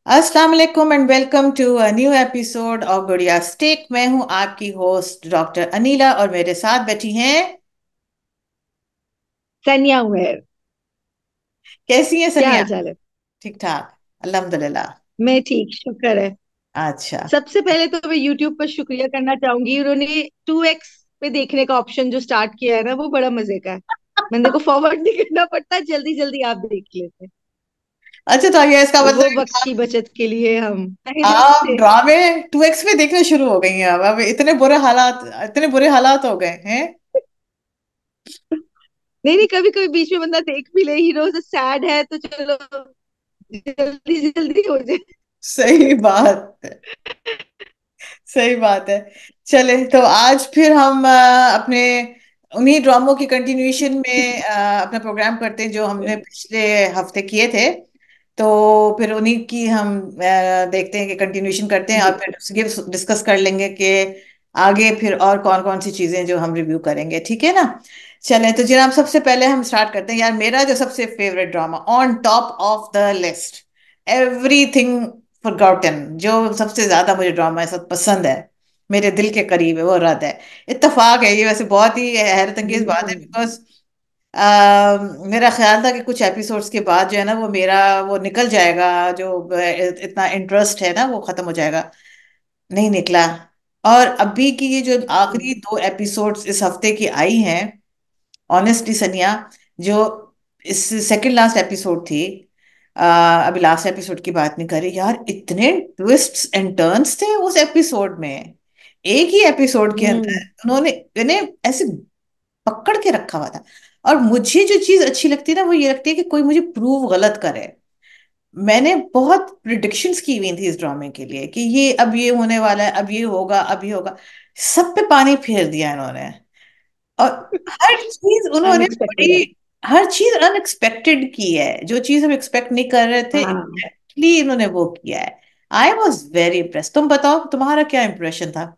अस्सलाम वालेकुम and welcome to a new episode of Gudiya stake. मैं हूं आपकी होस्ट डॉक्टर अनीला और मेरे साथ बैठी हैं। सनिया हुए। कैसी हैं क्या सनिया? हाल चाल है? ठीक ठाक, अल्हम्दुलिल्लाह। मैं ठीक, शुक्र है। अच्छा। सबसे पहले तो मैं यूट्यूब पर शुक्रिया करना चाहूंगी, उन्होंने 2x पे देखने का ऑप्शन जो स्टार्ट किया है ना, वो बड़ा मजे का है। मैंने को फॉरवर्ड नहीं करना पड़ता, जल्दी जल्दी आप देख लेते। अच्छा, तो ये इसका तो मतलब वो है वक्त कि की बचत के लिए हम तहे दिल आप से। ड्रामे 2x में देखने शुरू हो गई हैं। अब इतने बुरे हालात हो गए हैं। नहीं नहीं, कभी कभी बीच में बंदा देख भी ले, हीरो से सैड है तो चलो जल्दी जल्दी हो जाए। सही बात है। सही बात है। चले तो आज फिर हम अपने उन्हीं ड्रामों की कंटिन्यूएशन में अपना प्रोग्राम करते हैं जो हमने पिछले हफ्ते किए थे। तो फिर उन्हीं की हम देखते हैं कि कंटिन्यूएशन करते हैं और जी। फिर उसके डिस्कस कर लेंगे कि आगे फिर और कौन कौन सी चीजें जो हम रिव्यू करेंगे, ठीक है ना। चलें तो जनाब, सबसे पहले हम स्टार्ट करते हैं। यार, मेरा जो सबसे favourite drama on top of the list, everything forgotten, जो सबसे ज्यादा मुझे ड्रामा ऐसा पसंद है, मेरे दिल के करीब है, वो रद है। इत्तेफाक है ये, वैसे बहुत ही हैरत अंगेज बात है, हम्म। बिकॉज मेरा ख्याल था कि कुछ एपिसोड्स के बाद जो है ना वो मेरा वो निकल जाएगा, जो इतना इंटरेस्ट है ना वो खत्म हो जाएगा। नहीं निकला। और अभी की ये जो आखिरी हम्म। 2 एपिसोड्स इस हफ्ते की आई हैं, ऑनेस्टली सनिया, जो इस सेकंड लास्ट एपिसोड थी, अभी लास्ट एपिसोड की बात नहीं कर रही यार, इतने ट्विस्ट्स एंड टर्न्स थे उस एपिसोड में। एक ही एपिसोड के अंदर हम्म। उन्होंने इन्हें ऐसे पकड़ के रखा हुआ था। और मुझे जो चीज अच्छी लगती है ना, वो ये लगती है कि कोई मुझे प्रूव गलत करे। मैंने बहुत प्रिडिक्शंस की हुई थी इस ड्रामे के लिए कि ये अब ये होने वाला है, अब ये होगा, अब ये होगा। सब पे पानी फेर दिया इन्होंने। और हर चीज उन्होंने अनएक्सपेक्टेड है। बड़ी, हर चीज अनएक्सपेक्टेड की है। जो चीज हम एक्सपेक्ट नहीं कर रहे थे, हाँ। एग्जैक्टली इन्होंने वो किया है। I was very impress. तुम बताओ, तुम्हारा क्या इंप्रेशन था?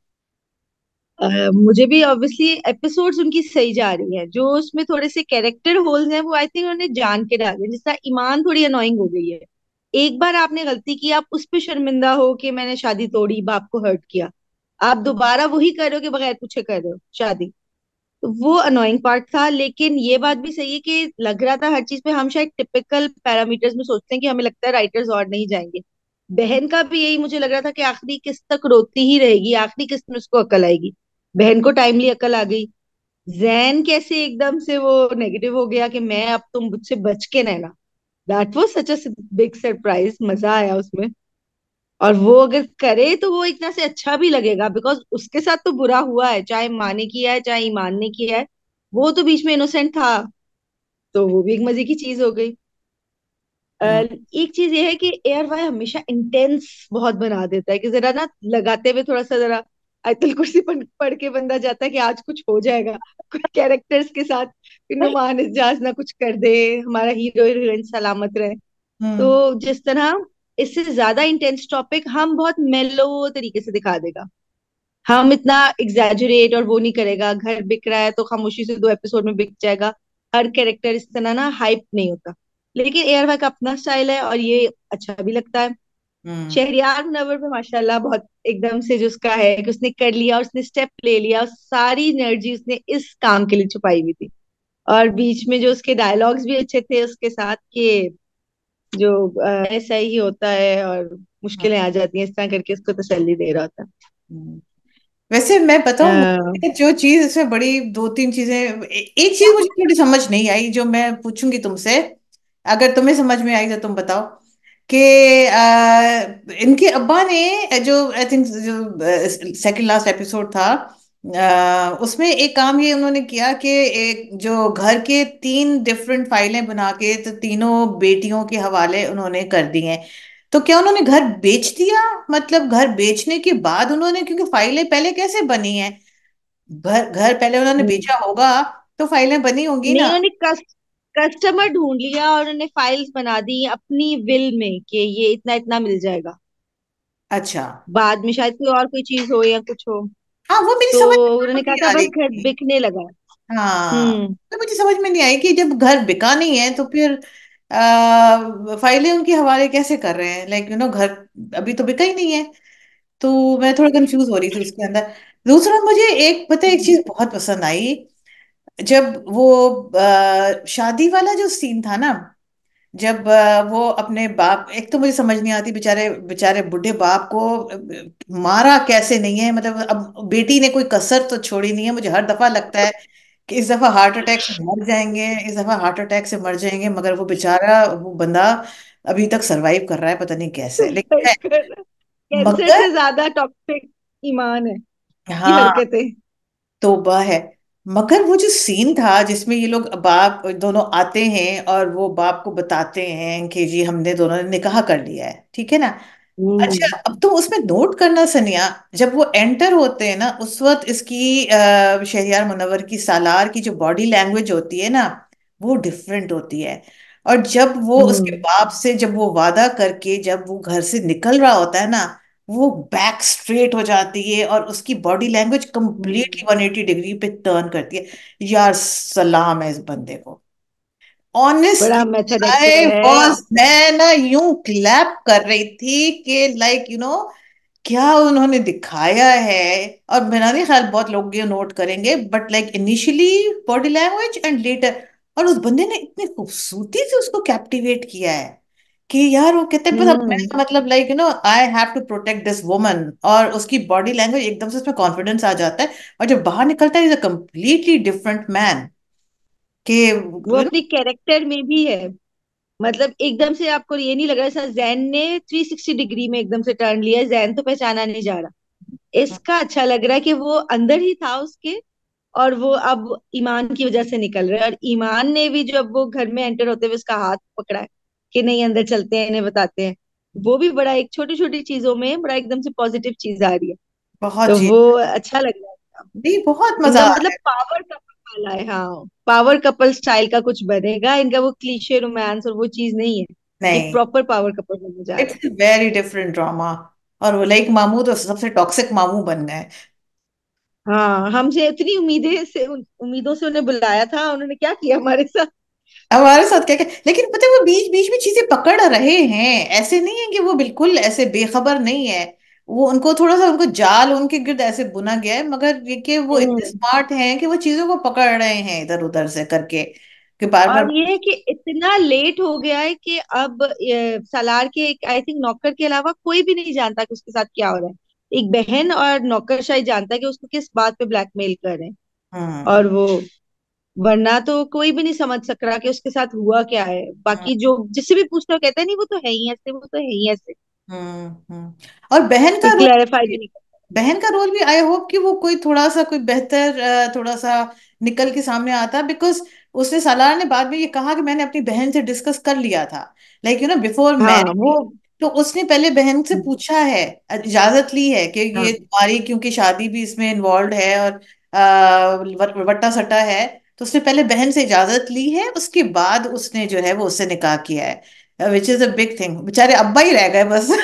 मुझे भी ऑब्वियसली एपिसोड्स उनकी सही जा रही है, जो उसमें थोड़े से कैरेक्टर होल्स हैं वो आई थिंक उन्होंने जान के डाले। जिस तरह ईमान थोड़ी अनोइंग हो गई है। एक बार आपने गलती की, आप उस पे शर्मिंदा हो कि मैंने शादी तोड़ी, बाप को हर्ट किया। आप दोबारा वही कर रहे हो कि बगैर पूछे कर रहे हो शादी। तो वो अनोइंग पार्ट था। लेकिन ये बात भी सही है कि लग रहा था हर चीज पे हम शायद टिपिकल पैरामीटर्स में सोचते हैं कि हमें लगता है राइटर्स और नहीं जाएंगे। बहन का भी यही मुझे लग रहा था कि आखिरी किस्त तक रोती ही रहेगी, आखिरी किस्त में उसको अकल आएगी। बहन को टाइमली अकल आ गई। जैन कैसे एकदम से वो नेगेटिव हो गया कि मैं अब तुम मुझसे बच के रहना। That was such a big surprise, मजा आया उसमें। और वो अगर करे तो वो इतना से अच्छा भी लगेगा, बिकॉज उसके साथ तो बुरा हुआ है, चाहे माँ ने किया है चाहे ईमान ने किया है। वो तो बीच में इनोसेंट था, तो वो भी एक मजे की चीज हो गई। हम्म। एक चीज ये है कि एयर वाई हमेशा इंटेंस बहुत बना देता है, कि जरा ना लगाते हुए थोड़ा सा जरा आयतुल कुर्सी पढ़ के बंदा जाता है कि आज कुछ हो जाएगा कुछ कैरेक्टर्स के साथ, कि नुमान इजाज ना कुछ कर दे, हमारा हीरो हीरोइन सलामत रहे। तो हम्म। जिस तरह इससे ज्यादा इंटेंस टॉपिक हम बहुत मेलो तरीके से दिखा देगा। हम इतना एग्जैजरेट और वो नहीं करेगा। घर बिक रहा है तो खामोशी से 2 एपिसोड में बिक जाएगा। हर कैरेक्टर इस तरह ना हाइप नहीं होता। लेकिन एयर का अपना स्टाइल है और ये अच्छा भी लगता है। हम्म। शहरियार मुनव्वर पे माशाल्लाह बहुत एकदम से जो उसका है कि उसने कर लिया, उसने स्टेप ले लिया, और सारी एनर्जी उसने इस काम के लिए छुपाई हुई थी। और बीच में जो उसके डायलॉग्स भी अच्छे थे उसके साथ के, जो ऐसा ही होता है और मुश्किलें आ जाती हैं, इस तरह करके उसको तसल्ली दे रहा होता हम्म। वैसे मैं बताऊं, है। मुझे जो चीज इसमें बड़ी, 2 3 चीजें, एक चीज मुझे थोड़ी समझ नहीं आई जो मैं पूछूंगी तुमसे। अगर तुम्हें समझ में आई तो तुम बताओ कि इनके अब्बा ने जो आई थिंक जो सेकंड लास्ट एपिसोड था, उसमें एक काम ये उन्होंने किया कि एक जो घर के 3 डिफरेंट फाइलें बना के तो तीनों बेटियों के हवाले उन्होंने कर दी हैं। तो क्या उन्होंने घर बेच दिया? मतलब घर बेचने के बाद उन्होंने, क्योंकि फाइलें पहले कैसे बनी हैं, घर घर पहले उन्होंने हम्म। बेचा होगा तो फाइलें बनी होंगी नहीं, ना। उन्होंने कस्टमर ढूंढ लिया और उन्होंने फाइल्स बना दी अपनी विल में कि ये इतना इतना मिल जाएगा। अच्छा। बाद में शायद कोई और कोई चीज हो या कुछ हो। हाँ, वो मेरी तो समझ में उन्होंने कहा नहीं था आ बस रही घर थी। बिकने लगा है। हाँ, हम्म। तो मुझे समझ में नहीं आई कि जब घर बिका नहीं है तो फिर फाइलें उनकी हवाले कैसे कर रहे हैं, लाइक घर अभी तो बिका ही नहीं है। तो मैं थोड़ा कंफ्यूज हो रही थी उसके अंदर। दूसरा मुझे एक पता है, एक चीज बहुत पसंद आई। जब वो शादी वाला जो सीन था ना, जब वो अपने बाप, एक तो मुझे समझ नहीं आती, बेचारे बेचारे बुढ़े बाप को मारा कैसे नहीं है, मतलब अब बेटी ने कोई कसर तो छोड़ी नहीं है। मुझे हर दफा लगता है कि इस दफा हार्ट अटैक से मर जाएंगे, इस दफा हार्ट अटैक से मर जाएंगे, मगर वो बेचारा वो बंदा अभी तक सरवाइव कर रहा है, पता नहीं कैसे, लेकिन है। कैंसर मगर से ज्यादा टॉक्सिक ईमान है की हाँ, हरकतें। तौबा है। मगर वो जो सीन था जिसमें ये लोग बाप दोनों आते हैं और वो बाप को बताते हैं कि जी हमने दोनों ने निकाह कर लिया है, ठीक है ना। अच्छा, हम्म। अब तो उसमें नोट करना सनिया, जब वो एंटर होते हैं ना उस वक्त इसकी शहरियार मुनव्वर की सालार की जो बॉडी लैंग्वेज होती है ना, वो डिफरेंट होती है। और जब वो उसके हम्म। बाप से जब वो वादा करके जब वो घर से निकल रहा होता है ना, वो बैक स्ट्रेट हो जाती है और उसकी body language completely hmm. 180 degree पे टर्न करती है। यार सलाम है इस बंदे को, बड़ा ऑनेस्टली। मेथड आई एक्टर है। वॉज, मैं ना यूं क्लैप कर रही थी कि लाइक क्या उन्होंने दिखाया है। और मेरा नहीं ख्याल बहुत लोग ये नोट करेंगे, but like initially body language and later, और उस बंदे ने इतनी खूबसूरती से उसको कैप्टिवेट किया है कि यार वो कहते हैं बस अब मैं, हम्म। मतलब like I have to protect this woman, और उसकी बॉडी लैंग्वेज एकदम से उसमें कॉन्फिडेंस आ जाता है। और जब बाहर निकलता है is a completely different man के वो अपनी कैरेक्टर में भी है। मतलब एकदम से आपको ये नहीं लग रहा ऐसा जैन ने 360 डिग्री में एकदम से टर्न लिया, जैन तो पहचाना नहीं जा रहा। इसका अच्छा लग रहा है कि वो अंदर ही था उसके, और वो अब ईमान की वजह से निकल रहा है। और ईमान ने भी जब वो घर में एंटर होते हुए उसका हाथ पकड़ा है कि नहीं अंदर चलते हैं, इन्हें बताते हैं, वो भी बड़ा एक छोटी छोटी चीजों में बड़ा एकदम से पॉजिटिव चीज आ रही है। बहुत तो जी, वो अच्छा लग रहा है। नहीं बहुत मजा इनका आ मतलब रहा है। पावर कपल वाला है, हाँ पावर कपल स्टाइल का कुछ बनेगा इनका, वो क्लीशे रोमांस और वो चीज नहीं है। एक नहीं, प्रॉपर पावर कपल बनने जा रहा इट्स वेरी डिफरेंट ड्रामा। और वो लाइक मामू तो सबसे टॉक्सिक मामू बन गए। है। हाँ, हमसे इतनी उम्मीदें से उम्मीदों से उन्हें बुलाया था, उन्होंने क्या किया हमारे साथ। हमारे साथ क्या क्या, लेकिन पता है वो बीच बीच में चीजें पकड़ रहे हैं, ऐसे नहीं है कि वो बिल्कुल ऐसे बेखबर नहीं है। वो उनको थोड़ा सा उनको जाल उनके गिर्द ऐसे बुना गया है, मगर ये कि वो इतने हम्म। स्मार्ट हैं कि वो चीजों को पकड़ रहे हैं इधर उधर से करके, कि बार बार। और ये है कि इतना लेट हो गया है कि अब सालार के आई थिंक नौकर के अलावा कोई भी नहीं जानता कि उसके साथ क्या हो रहा है। एक बहन और नौकर शायद जानता है कि उसको किस बात पे ब्लैकमेल कर रहे हैं। हम्म। और वो, वरना तो कोई भी नहीं समझ सक रहा कि उसके साथ हुआ क्या है। हम्म। बाकी जो जिससे भी पूछता है कहता है नहीं वो तो है ही ऐसे, वो तो है ही ऐसे। और बहन कोई का रोल, क्लैरिफाई भी नहीं करता। बहन का रोल भी आई होप कि वो कोई थोड़ा सा कोई बेहतर थोड़ा सा निकल के सामने आता, बिकॉज उसने सालार ने बाद में ये कहा कि मैंने अपनी बहन से डिस्कस कर लिया था, लाइक बिफोर हाँ वो। मैरिज। तो उसने पहले बहन से पूछा है, इजाजत ली है कि ये हाँ। तुम्हारी, क्योंकि शादी भी इसमें इन्वॉल्व है और वट्टा सट्टा है। तो उसने पहले बहन से इजाजत ली है, उसके बाद उसने जो है वो उससे निकाह किया है, which is a big thing. बेचारे अब्बा ही रह गए बस।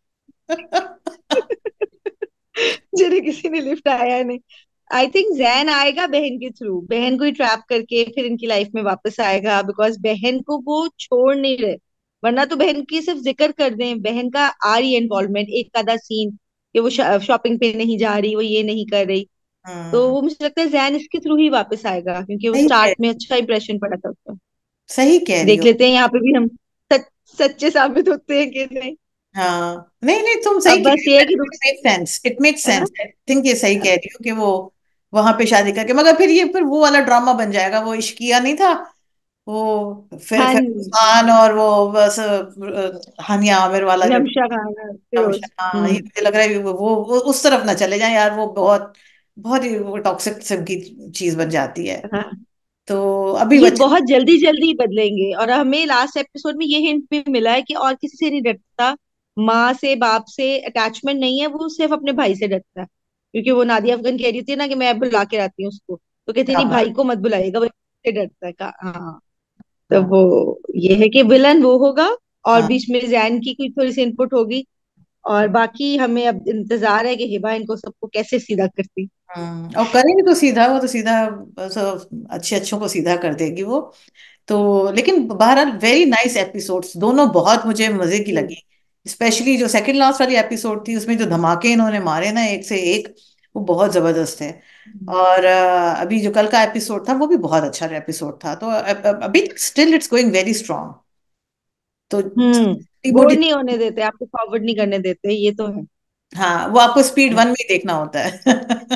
जिन्हें किसी ने लिफ्ट आया नहीं। आई थिंक जैन आएगा बहन के थ्रू, बहन को ही ट्रैप करके फिर इनकी लाइफ में वापस आएगा, बिकॉज बहन को वो छोड़ नहीं रहे। वरना तो बहन की सिर्फ जिक्र कर दें, बहन का आ रही है इन्वॉल्वमेंट एक आधा सीन कि वो शॉपिंग पे नहीं जा रही, वो ये नहीं कर रही। तो हम्म। वो मुझे लगता है जैन इसके थ्रू ही वापस आएगा, क्योंकि वो सही कह स्टार्ट में अच्छा इंप्रेशन पड़ा था उसका। सही कह रही देख हो। लेते हैं यहाँ पे भी हम सच सच्चे साबित होते हैं कि नहीं। हाँ, नहीं नहीं, तुम सही अब कह बस रही ये हो, है कि it make sense, it make है ना। सेंस, आई थिंक ये सही कह रही हो कि वो वहां पे शादी करके, मगर फिर ये फिर वो वाला ड्रामा बन जाएगा, वो इश्किया नहीं था वो, हाँ फिर खान और वो बस हानिया आमिर वाला जो नमशा खाना फिरोज। हाँ, ये मुझे लग रहा है वो उस तरफ ना चले जाएं यार, वो बहुत बहुत ही वो टॉक्सिक किस्म की चीज बन जाती है। हाँ, तो अभी ये बच्चे। बहुत जल्दी जल्दी बदलेंगे। और हमें लास्ट एपिसोड में ये हिंट भी मिला है कि और किसी से नहीं डरता, माँ से बाप से अटैचमेंट नहीं है, वो सिर्फ अपने भाई से डरता है। क्योंकि वो नादिया अफगान कह रही थी ना कि मैं बुला के आती हूँ उसको, तो कहती नहीं भाई को मत बुलाइएगा, वो से डरता है का। हाँ। तो हाँ। वो ये है कि विलन वो होगा, और हाँ। बीच में जैन की कोई थोड़ी सी इनपुट होगी। और बाकी हमें अब इंतजार है कि हिबा इनको सबको कैसे सीधा करती। और करेंगे तो सीधा, वो तो सीधा बस अच्छे अच्छों को सीधा कर देगी वो। तो लेकिन बहरहाल वेरी नाइस एपिसोड्स, दोनों बहुत मुझे मजे की जी। लगी। स्पेशली जो सेकंड लास्ट वाली एपिसोड थी, उसमें जो धमाके इन्होंने मारे ना एक से एक, वो बहुत जबरदस्त है। और अभी जो कल का एपिसोड था वो भी बहुत अच्छा एपिसोड था। तो अभी तक still it's going very strong. तो बोर मोटी, नहीं होने देते, आपको फॉरवर्ड नहीं करने देते, ये तो है। हाँ वो आपको स्पीड वन में ही देखना होता है।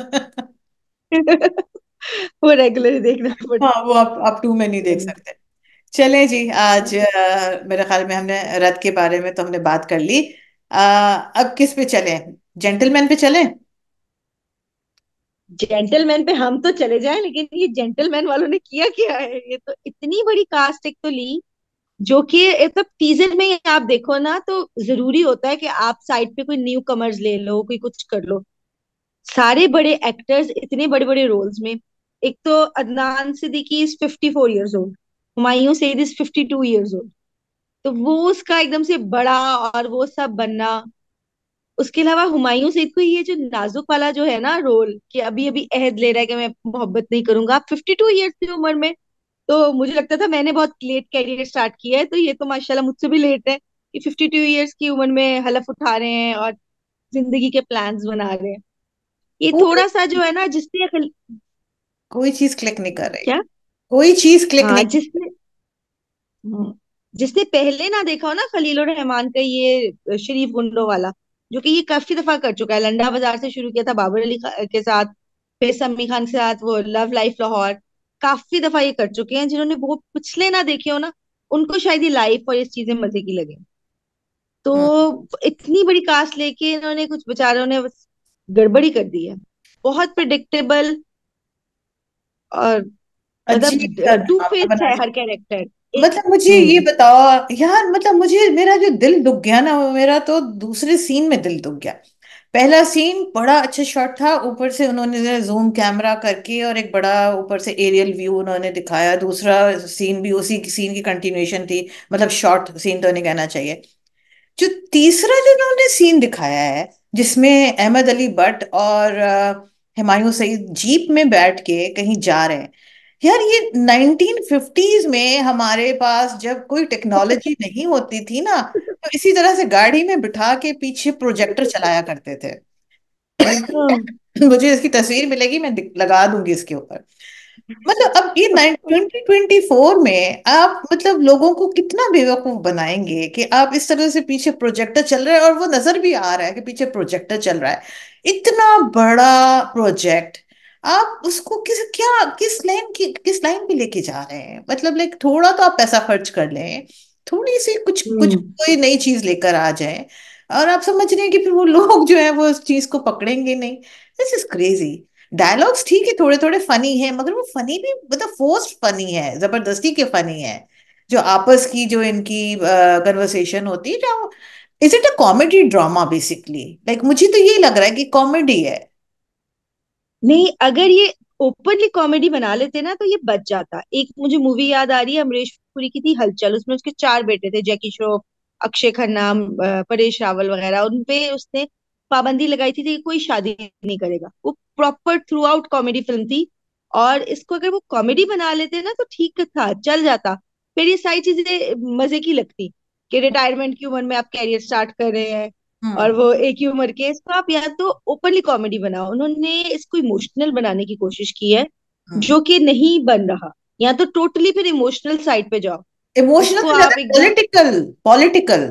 वो रेगुलर देखना हाँ पड़ता वो आप टू में नहीं देख है। सकते। चलें जी, आज मेरे ख्याल में हमने रथ के बारे में तो हमने बात कर ली। अब किस पे चलें, जेंटलमैन पे चलें? जेंटलमैन पे हम तो चले जाएं, लेकिन ये जेंटलमैन वालों ने किया क्या है? ये तो इतनी बड़ी कास्ट एक तो ली, जो कि मतलब टीजर में ही आप देखो ना, तो जरूरी होता है कि आप साइड पे कोई न्यू कमर्स ले लो, कोई कुछ कर लो। सारे बड़े एक्टर्स इतने बड़े बड़े रोल्स में। एक तो Adnan Siddiqui is 54 years old, Humayun Saeed is 52 years old. तो वो उसका एकदम से बड़ा और वो सब बनना। उसके अलावा हुमायूं सईद को ये जो नाजुक वाला जो है ना रोल, कि अभी अभी अहद ले रहा है कि मैं मोहब्बत नहीं करूंगा, आप 52 ईयर्स की उम्र में। तो मुझे लगता था मैंने बहुत लेट कैरियर स्टार्ट किया है, तो ये तो माशाल्लाह मुझसे भी लेट है कि 52 ईयर्स की उम्र में हलफ उठा रहे हैं और जिंदगी के प्लान्स बना रहे हैं। ये कोई थोड़ा सा जो है ना, जिसने कोई चीज क्लिक नहीं कर रही, क्या, कोई चीज क्लिक हाँ नहीं। जिसने, हम्म, जिसने पहले ना देखा हो ना खलीलुर रहमान का ये शरीफ गुंडों वाला, जो कि ये काफी दफा कर चुका है। लंडा बाजार से शुरू किया था बाबर अली के साथ, फिर समी खान के साथ वो लव लाइफ लाहौर। काफी दफा ये कर चुके हैं। जिन्होंने वो पिछले ना देखे हो ना, उनको शायद ये लाइफ और ये चीजें मजे की लगे। तो हम्म, इतनी बड़ी कास्ट लेके इन्होंने कुछ बेचारों ने बस गड़बड़ी कर दी है। बहुत प्रिडिक्टेबल, और मतलब अजीब सा टू ड्रामा फेस बना। है हर कैरेक्टर। एक, मतलब मुझे ये हम्म बताओ यार, मतलब मुझे मेरा जो दिल दुख गया ना, वो मेरा तो दूसरे सीन में दिल दुख गया। पहला सीन बड़ा अच्छा शॉट था, ऊपर से उन्होंने जूम कैमरा करके और एक बड़ा ऊपर से एरियल व्यू उन्होंने दिखाया। दूसरा सीन भी उसी सीन की कंटिन्यूएशन थी, मतलब शॉर्ट सीन तो नहीं कहना चाहिए। जो तीसरा जो उन्होंने सीन दिखाया है, जिसमें अहमद अली भट्ट और हुमायूं सईद जीप में बैठ के कहीं जा रहे हैं। यार ये 1950s में हमारे पास जब कोई टेक्नोलॉजी नहीं होती थी ना, तो इसी तरह से गाड़ी में बिठा के पीछे प्रोजेक्टर चलाया करते थे। हाँ। मुझे इसकी तस्वीर मिलेगी, मैं लगा दूंगी इसके ऊपर। मतलब अब ये 2024 में आप मतलब लोगों को कितना बेवकूफ बनाएंगे कि आप इस तरह से पीछे प्रोजेक्टर चल रहा है और वो नजर भी आ रहा है कि पीछे प्रोजेक्टर चल रहा है। इतना बड़ा प्रोजेक्ट, आप उसको किस लाइन पे लेके जा रहे हैं? मतलब लाइक थोड़ा तो आप पैसा खर्च कर लें, थोड़ी सी कुछ कुछ हम्म कोई नई चीज लेकर आ जाए। और आप समझ रहे हैं कि फिर वो लोग जो है वो उस चीज को पकड़ेंगे नहीं। This is crazy. डायलॉग्स ठीक है, थोड़े थोड़े फनी है, मगर वो फनी भी मतलब फोर्स्ड फनी है, जबरदस्ती के फनी है। जो आपस की जो इनकी कन्वर्सेशन होती है, जो is it a comedy drama basically? Like मुझे तो यही लग रहा है कि कॉमेडी है। नहीं, अगर ये ओपनली कॉमेडी बना लेते ना तो ये बच जाता। एक मुझे मूवी याद आ रही है अमरीश पुरी की, थी हलचल। उसमें उसके चार बेटे थे, जैकी श्रॉफ, अक्षय खन्ना, परेश रावल वगैरह। उनपे उसने पाबंदी लगाई थी कि कोई शादी नहीं करेगा। वो proper throughout comedy film थी। और इसको अगर वो कॉमेडी बना लेते ना तो ठीक था, चल जाता। फिर ये सारी चीजें मजे की लगती, कि रिटायरमेंट की उम्र में आप कैरियर स्टार्ट कर रहे हैं, और हम्म। वो एक ही उम्र के। इसको आप या तो ओपनली कॉमेडी बनाओ, उन्होंने इसको इमोशनल बनाने की कोशिश की है, हम्म। जो कि नहीं बन रहा। या तो टोटली फिर इमोशनल साइड पे जाओ। इमोशनल इसको से ज्यादा आप एकदम पॉलिटिकल, पॉलिटिकल।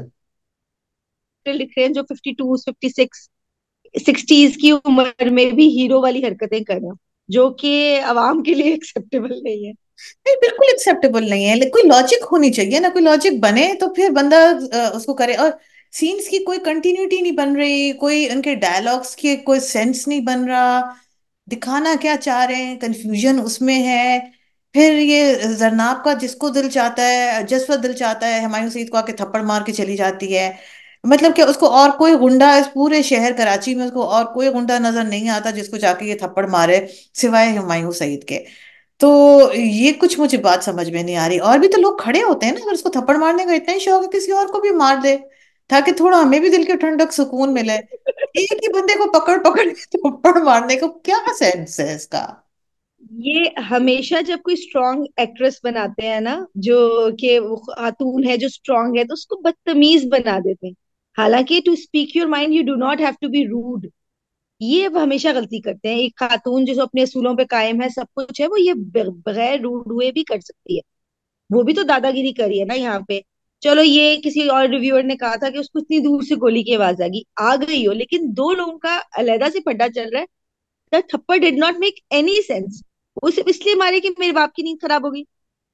लिख रहे हैं, जो 52 56 60s की उम्र में भी हीरो वाली हरकतें कर रहे हो, जो कि अवाम के लिए एक्सेप्टेबल नहीं है। नहीं, बिल्कुल एक्सेप्टेबल नहीं है। कोई लॉजिक होनी चाहिए ना, कोई लॉजिक बने तो फिर बंदा उसको करे। और सीन्स की कोई कंटिन्यूटी नहीं बन रही, कोई उनके डायलॉग्स की कोई सेंस नहीं बन रहा। दिखाना क्या चाह रहे हैं, कंफ्यूजन उसमें है। फिर ये जरनाब का जिसको दिल चाहता है, जज्बा दिल चाहता है, हुमायूं सईद को आके थप्पड़ मार के चली जाती है। मतलब क्या उसको और कोई गुंडा इस पूरे शहर कराची में, उसको और कोई गुंडा नजर नहीं आता जिसको जाके ये थप्पड़ मारे, सिवाय हुमायूं सईद के। तो ये कुछ मुझे बात समझ में नहीं आ रही। और भी तो लोग खड़े होते हैं ना, अगर उसको थप्पड़ मारने का इतना ही शौक है, किसी और को भी मार दे, ताकि थोड़ा हमें भी दिल की ठंडक सुकून मिले। एक ही बंदे को पकड़ पकड़ के थप्पड़ मारने को क्या सेंस है इसका? ये हमेशा जब कोई स्ट्रांग एक्ट्रेस बनाते हैं ना, जो कि वो खातून है जो स्ट्रांग है, तो उसको बदतमीज बना देते हैं। हालांकि to speak your mind you do not have to be rude. ये अब हमेशा गलती करते हैं। एक खातून जो अपने असूलों पे कायम है, सब कुछ है, वो ये बगैर रूड हुए भी कर सकती है। वो भी तो दादागिरी करी है ना यहाँ पे। चलो, ये किसी और रिव्यूअर ने कहा था कि उसको इतनी दूर से गोली की आवाज आ गई हो, लेकिन दो लोगों का अलहदा से पड्डा चल रहा है। The thappad did not make any sense. वो सिर्फ इसलिए मारे कि मेरे बाप की नींद खराब हो गई।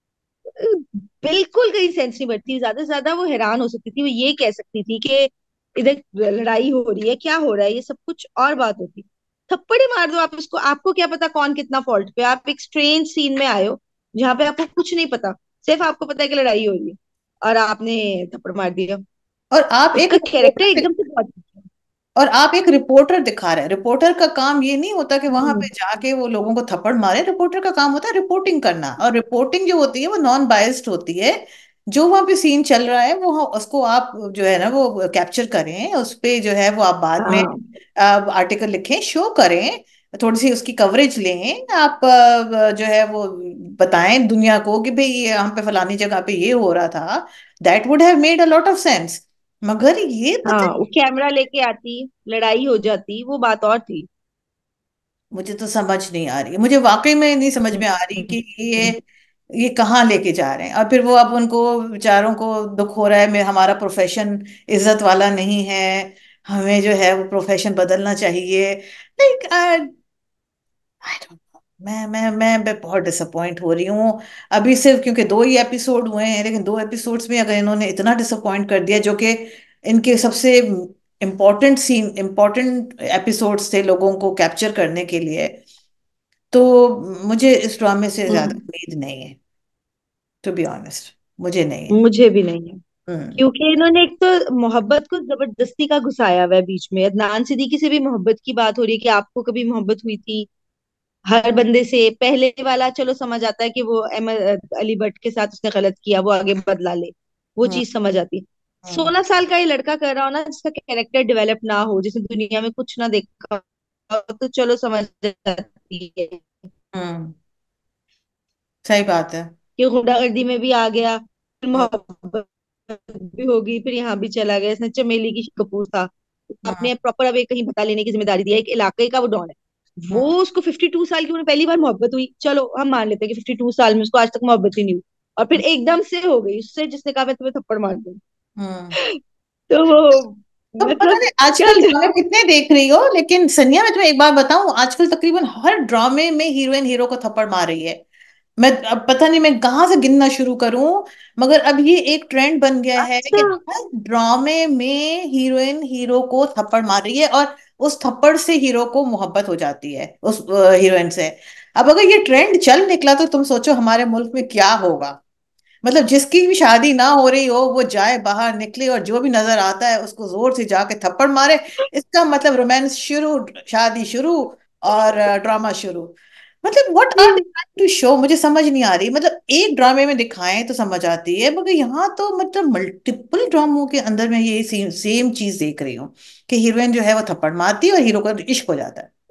बिल्कुल कहीं सेंस नहीं बढ़ती। ज्यादा से ज्यादा वो हैरान हो सकती थी, वो ये कह सकती थी कि इधर लड़ाई हो रही है, क्या हो रहा है, ये सब कुछ और बात होती। थप्पड़े मार दो आप इसको, आपको क्या पता कौन कितना फॉल्ट पे। आप एक स्ट्रेंज सीन में आए हो जहाँ पे आपको कुछ नहीं पता, सिर्फ आपको पता है कि लड़ाई हो रही है, और आपने थप्पड़ मार दिया। और आप एक उसका कैरेक्टर रिपोर्टर, एकदम से बहुत अच्छा है। और आप एक रिपोर्टर दिखा रहे हैं। रिपोर्टर का काम ये नहीं होता कि वहां पे हम्म। जाके वो लोगों को थप्पड़ मारे। रिपोर्टर का काम होता है रिपोर्टिंग करना, और रिपोर्टिंग जो होती है वो नॉन बायस्ड होती है। जो वहां पे सीन चल रहा है वो उसको आप जो है ना वो कैप्चर करें, उस पे जो है वो आप बाद में हाँ आर्टिकल लिखें, शो करें, थोड़ी सी उसकी कवरेज लें आप, जो है वो बताएं दुनिया को कि भाई ये यहाँ पे फलानी जगह पे ये हो रहा था। That would have made a lot of sense. मगर ये पता, हाँ, वो कैमरा लेके आती, लड़ाई हो जाती, वो बात और थी। मुझे तो समझ नहीं आ रही, मुझे वाकई में नहीं समझ में आ रही कि ये कहाँ लेके जा रहे हैं। और फिर वो अब उनको बेचारों को दुख हो रहा है, मैं हमारा प्रोफेशन इज्जत वाला नहीं है, हमें जो है वो प्रोफेशन बदलना चाहिए। लाइक आई डोंट नो, मैं बहुत डिसअपॉइंट हो रही हूँ। अभी सिर्फ क्योंकि दो ही एपिसोड हुए हैं, लेकिन दो एपिसोड्स में अगर इन्होंने इतना डिसअपॉइंट कर दिया, जो कि इनके सबसे इम्पोर्टेंट एपिसोड्स थे लोगों को कैप्चर करने के लिए, तो मुझे इस ड्रामे से ज्यादा हम्म। उम्मीद नहीं है, टू बी ऑनेस्ट। मुझे नहीं है। मुझे भी नहीं है। हम्म। क्योंकि इन्होंने एक तो मोहब्बत को जबरदस्ती का घुसाया हुआ है बीच में। अदनान सिद्दीकी से भी मोहब्बत की बात हो रही है कि आपको कभी मोहब्बत हुई थी। हर बंदे से पहले वाला चलो समझ आता है कि वो अहमद अली भट्ट के साथ उसने गलत किया, वो आगे बदला ले, वो हम्म। चीज समझ आती है। हम्म। 16 साल का ये लड़का कर रहा हो ना, जिसका कैरेक्टर डेवलप ना हो, जिसने दुनिया में कुछ ना देखा हो, तो चलो समझ जाती है हम्म। सही बात है। कि गुंडागर्दी में भी आ गया, फिर हम्म। मोहब्बत भी होगी, फिर यहाँ भी चला गया। इसने चमेली की कपूर था, हम्म। अपने प्रॉपर अब एक कहीं बता लेने की जिम्मेदारी दी है, एक इलाके का वो डॉन है। वो हम्म। उसको 52 साल की उम्र में पहली बार मोहब्बत हुई, चलो हम मान लेते हैं कि 52 साल में उसको आज तक मोहब्बत ही नहीं हुई, और फिर एकदम से हो गई उससे जिसने कहा मैं तुम्हें थप्पड़ मार दूं। हम्म। तो वो तुम पता मतलब नहीं क्या आजकल ड्रामे कितने देख रही हो, लेकिन सनिया मैं तुम्हें एक बात बताऊं, आजकल तकरीबन हर ड्रामे में हीरोइन हीरो को थप्पड़ मार रही है। मैं अब पता नहीं मैं कहाँ से गिनना शुरू करूं, मगर अब ये एक ट्रेंड बन गया है कि अच्छा। हर ड्रामे में हीरोइन हीरो को थप्पड़ मार रही है, और उस थप्पड़ से हीरो को मोहब्बत हो जाती है उस हीरोइन से। अब अगर ये ट्रेंड चल निकला तो तुम सोचो हमारे मुल्क में क्या होगा। मतलब जिसकी भी शादी ना हो रही हो वो जाए बाहर निकले और जो भी नजर आता है उसको जोर से जाके थप्पड़ मारे। इसका मतलब रोमांस शुरू, शादी शुरू, और ड्रामा शुरू। मतलब what are they trying to show, मुझे समझ नहीं आ रही। मतलब एक ड्रामे में दिखाएं तो समझ आती है, मगर यहाँ तो मतलब मल्टीपल ड्रामों के अंदर मैं ये सेम सेम चीज देख रही हूँ कि हीरोइन जो है वो थप्पड़ मारती है और हीरो का इश्क हो जाता है।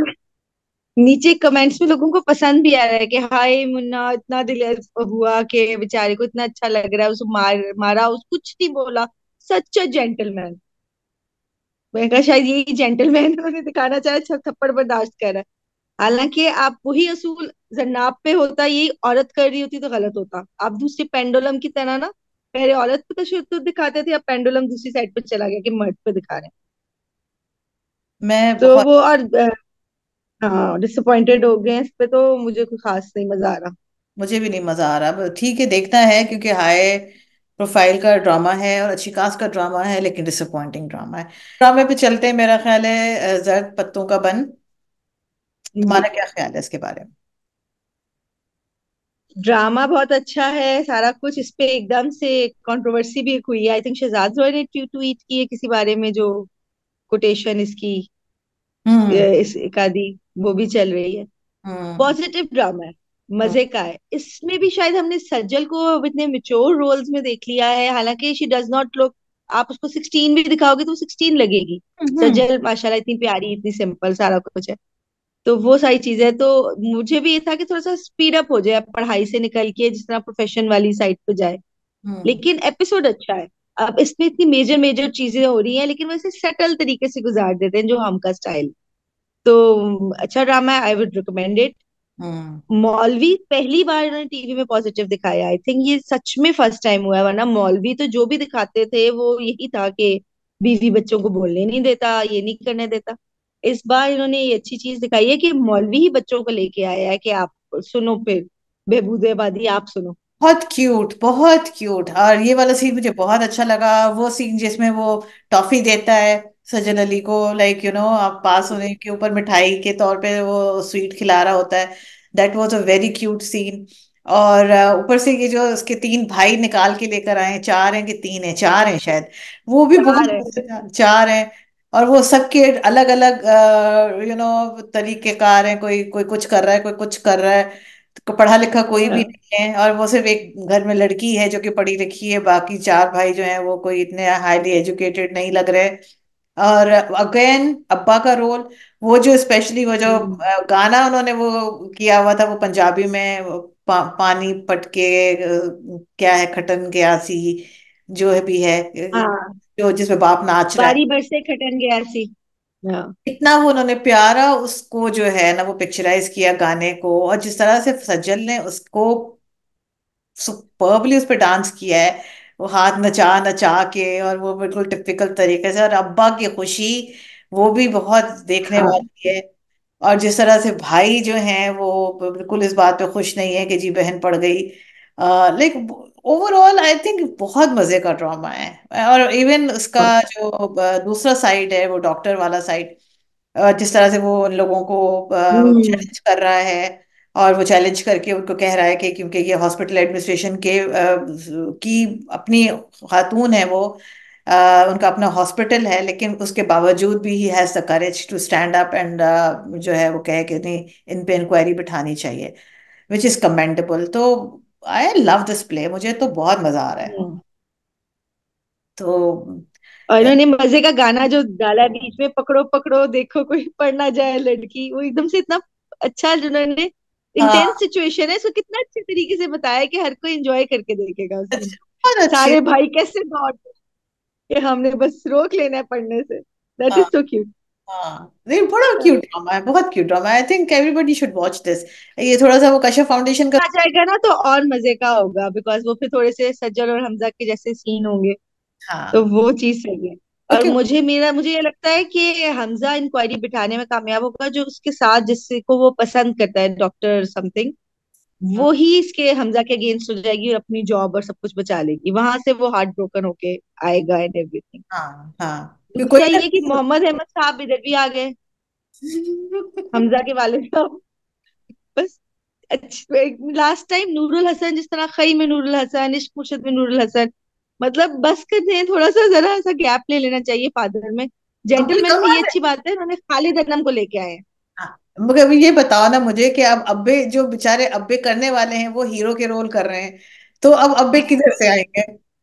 नीचे कमेंट्स में लोगों को पसंद भी आ रहा है कि हाय मुन्ना इतना दिल हुआ कि बेचारे को इतना अच्छा लग रहा है, उसको मारा, उस कुछ नहीं बोला, सच अ जेंटलमैन। मैंने कहा शायद यही जेंटलमैन उन्होंने दिखाना चाहे, अच्छा थप्पड़ बर्दाश्त कर रहा है। हालांकि आप वही असूल जन्नाब पे होता, यही औरत कर रही होती तो गलत होता। आप दूसरी पेंडुलम की तरह ना, पहले औरत पे तशद्दुद दिखाते थे, अब पेंडुलम दूसरी साइड पे चला गया कि मर्द पे दिखा रहे हैं। मैं तो बहुत, वो और हाँ, डिसअपॉइंटेड हो गए हैं इस पे, तो मुझे कोई खास नहीं मजा आ रहा। मुझे भी नहीं मजा आ रहा। ठीक है, देखना है क्योंकि हाई प्रोफाइल का ड्रामा है और अच्छी कास्ट का ड्रामा है, लेकिन डिसअपॉइंटिंग ड्रामा है। ड्रामे पे चलते हैं, मेरा ख्याल है जर्द पत्तों का बन। जी। तुम्हारा क्या ख्याल है इसके बारे में? ड्रामा बहुत अच्छा है सारा कुछ। इस पे एकदम से कंट्रोवर्सी भी एक हुई है, आई थिंक शहजाद जोहर ने ट्वीट की है किसी बारे में, जो कोटेशन इसकी हम्म। इस एक आधी वो भी चल रही है। हम्म। पॉजिटिव ड्रामा है, हम्म। मजे का है। इसमें भी शायद हमने सज्जल को अब इतने मेच्योर रोल्स में देख लिया है, हालांकि शी डज नॉट लुक, आप उसको 16 भी दिखाओगे तो 16 लगेगी। हम्म। सज्जल माशाल्लाह इतनी प्यारी, इतनी सिंपल, सारा कुछ है। तो वो सारी चीजें तो मुझे भी ये था कि थोड़ा सा स्पीड अप हो जाए, अब पढ़ाई से निकल के जिस तरह प्रोफेशन वाली साइड पे जाए। हम्म। लेकिन एपिसोड अच्छा है। अब इसमें इतनी मेजर मेजर चीजें हो रही हैं, लेकिन वैसे सेटल तरीके से गुजार देते हैं, जो हम का स्टाइल। तो अच्छा ड्रामा है, I would recommend it. Hmm. मौलवी पहली बार इन्होंने टीवी में पॉजिटिव दिखाया, आई थिंक ये सच में फर्स्ट टाइम हुआ है, वरना मौलवी तो जो भी दिखाते थे वो यही था कि बीवी बच्चों को बोलने नहीं देता, ये नहीं करने देता। इस बार इन्होंने ये अच्छी चीज दिखाई है कि मौलवी ही बच्चों को लेके आया है कि आप सुनो, फिर बेहूदेबादी आप सुनो। बहुत क्यूट, बहुत क्यूट। और ये वाला सीन मुझे बहुत अच्छा लगा, वो सीन जिसमें वो टॉफी देता है सजन अली को, लाइक आप पास होने के ऊपर मिठाई के तौर पे वो स्वीट खिला रहा होता है। That was a very cute scene. और ऊपर से ये जो उसके तीन भाई निकाल के लेकर आए हैं, चार हैं कि तीन हैं, चार हैं शायद, वो भी बहुत प्यार है। मजे का, चार हैं। और वो सबके अलग अलग तरीकेकार हैं, कोई कोई कुछ कर रहा है, कोई कुछ कर रहा है। तो पढ़ा लिखा कोई भी हाँ। नहीं है, और वो सिर्फ एक घर में लड़की है जो कि पढ़ी लिखी है, बाकी चार भाई जो हैं वो कोई इतने हाईली एजुकेटेड नहीं लग रहे। और अगेन अब्बा का रोल, वो जो स्पेशली वो जो हम्म। गाना उन्होंने वो किया हुआ था वो पंजाबी में, पानी पटके क्या है खटन गया सी, जो है भी है, हाँ, जो जिसमें बाप नाच रहा है। बारी बरसे खटन गया सी। हाँ। इतना वो उन्होंने प्यारा उसको जो है ना वो पिक्चराइज किया गाने को, और जिस तरह से सज्जल ने उसको सुपर्बली उस पर डांस किया है, वो हाथ नचा नचा के, और वो बिल्कुल टिपिकल तरीके से, और अब्बा की खुशी वो भी बहुत देखने हाँ। वाली है। और जिस तरह से भाई जो हैं वो बिल्कुल इस बात पे खुश नहीं है कि जी बहन पड़ गई। लाइक ओवरऑल आई थिंक बहुत मजे का ड्रामा है। और इवन उसका जो दूसरा साइड है, वो डॉक्टर वाला साइड, जिस तरह से वो उन लोगों को हम्म। चैलेंज कर रहा है, और वो चैलेंज करके उनको कह रहा है कि क्योंकि ये हॉस्पिटल एडमिनिस्ट्रेशन के की अपनी खातून है वो, उनका अपना हॉस्पिटल है, लेकिन उसके बावजूद भी he has the courage to stand up and जो है वो कहे कि नहीं, इन पे इंक्वायरी बिठानी चाहिए, विच इज कमेंडेबल। तो आई लव दिस प्ले, मुझे तो बहुत मजा आ रहा है। हम्म। तो और इन्होंने मजे का गाना जो डाला है बीच में, पकड़ो पकड़ो देखो कोई पढ़ ना जाए लड़की, वो एकदम से इतना अच्छा, जिन्होंने इंटेंस हाँ, सिचुएशन है इसको कितना अच्छे तरीके से बताया है कि हर कोई एंजॉय करके देखेगा उस सीन। बहुत अच्छी। सारे भाई कैसे दौड़ते हैं कि हमने बस रोक लेना है पढ़ने से। दैट इज हाँ, सो क्यूट। हाँ, नहीं बड़ा क्यूट ड्रामा है, बहुत क्यूट ड्रामा है। I think everybody should watch this. ये थोड़ा सा वो कशा फाउंडेशन का। आ जाएगा ना तो और मजे का होगा, बिकॉज वो फिर थोड़े से सज्जल और हमजा के जैसे सीन होंगे। तो हाँ, वो चीज सही है। और क्योंकि मुझे ये लगता है कि हमजा इंक्वायरी बिठाने में कामयाब होगा, जो उसके साथ जिससे को वो पसंद करता है, डॉक्टर समथिंग, वो ही इसके हमजा के अगेंस्ट हो जाएगी और अपनी जॉब और सब कुछ बचा लेगी, वहां से वो हार्ट ब्रोकन होके आएगा एंड एवरीथिंग। हाँ, हाँ, कोई दूसरा ये कि ना। मोहम्मद अहमद साहब इधर भी आ गए, हमजा के वाले साहब। बस लास्ट टाइम नूरुल हसन जिस तरह खई में नूरुल हसन, इश्क मुर्शद में नूरुल हसन, मतलब बस करते हैं, थोड़ा सा जरा सा गैप ले लेना चाहिए फादर में। अब्दुल जेंटलमैन में ये कमाल है। अच्छी बात है उन्होंने खालिद अनम को लेके आए हैं। हाँ, मगर अभी ये बताओ ना मुझे कि अब अब्बे जो बेचारे अब्बे करने वाले हैं वो हीरो के रोल कर रहे हैं, तो अब अब्बे किधर से आएंगे?